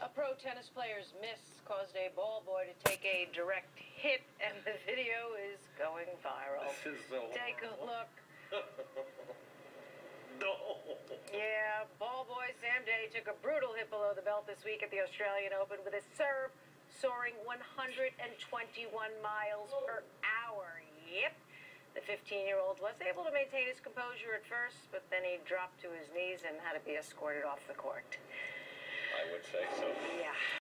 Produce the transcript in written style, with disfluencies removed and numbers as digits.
A pro tennis player's miss caused a ball boy to take a direct hit, and the video is going viral. This is so Take a look. No. Yeah, ball boy Sam Day took a brutal hit below the belt this week at the Australian Open with his serve soaring 121 miles per hour. Yep. The 15-year-old was able to maintain his composure at first, but then he dropped to his knees and had to be escorted off the court. I would say so. Yeah.